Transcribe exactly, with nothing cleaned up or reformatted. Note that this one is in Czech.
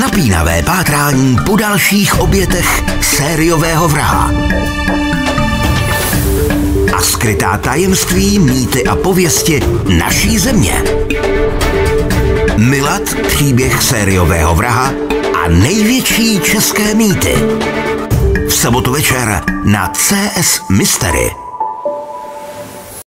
Napínavé pátrání po dalších obětech sériového vraha. A skrytá tajemství, mýty a pověsti naší země. Milad, příběh sériového vraha a největší české mýty. V sobotu večer na C S Mystery.